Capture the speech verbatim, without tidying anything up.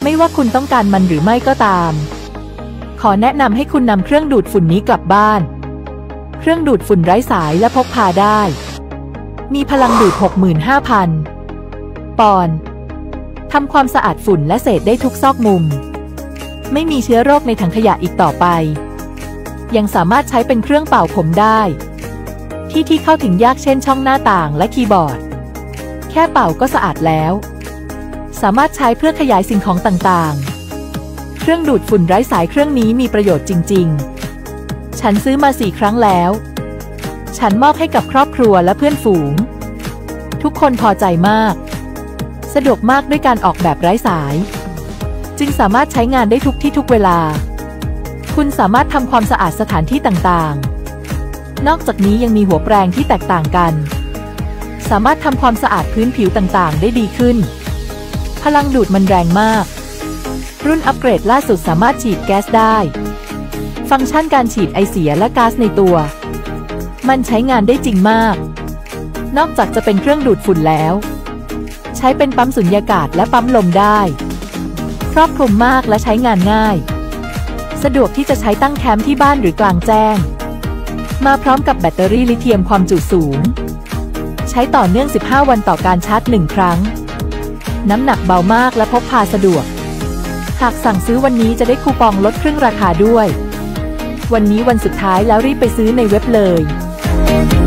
ไม่ว่าคุณต้องการมันหรือไม่ก็ตามขอแนะนำให้คุณนำเครื่องดูดฝุ่นนี้กลับบ้านเครื่องดูดฝุ่นไร้สายและพกพาได้มีพลังดูด หกหมื่นห้าพัน ปอนด์ทำความสะอาดฝุ่นและเศษได้ทุกซอกมุมไม่มีเชื้อโรคในถังขยะอีกต่อไปยังสามารถใช้เป็นเครื่องเป่าผมได้ที่ที่เข้าถึงยากเช่นช่องหน้าต่างและคีย์บอร์ดแค่เป่าก็สะอาดแล้วสามารถใช้เพื่อขยายสิ่งของต่างๆเครื่องดูดฝุ่นไร้สายเครื่องนี้มีประโยชน์จริงๆฉันซื้อมาสี่ครั้งแล้วฉันมอบให้กับครอบครัวและเพื่อนฝูงทุกคนพอใจมากสะดวกมากด้วยการออกแบบไร้สายจึงสามารถใช้งานได้ทุกที่ทุกเวลาคุณสามารถทำความสะอาดสถานที่ต่างๆนอกจากนี้ยังมีหัวแปรงที่แตกต่างกันสามารถทำความสะอาดพื้นผิวต่างๆได้ดีขึ้นพลังดูดมันแรงมากรุ่นอัปเกรดล่าสุดสามารถฉีดแก๊สได้ฟังก์ชันการฉีดไอเสียและก๊าซในตัวมันใช้งานได้จริงมากนอกจากจะเป็นเครื่องดูดฝุ่นแล้วใช้เป็นปั๊มสุญญากาศและปั๊มลมได้ครอบคลุมมากและใช้งานง่ายสะดวกที่จะใช้ตั้งแคมป์ที่บ้านหรือกลางแจ้งมาพร้อมกับแบตเตอรี่ลิเธียมความจุสูงใช้ต่อเนื่องสิบห้าวันต่อการชาร์จหนึ่งครั้งน้ำหนักเบามากและพกพาสะดวกหากสั่งซื้อวันนี้จะได้คูปองลดครึ่งราคาด้วยวันนี้วันสุดท้ายแล้วรีบไปซื้อในเว็บเลย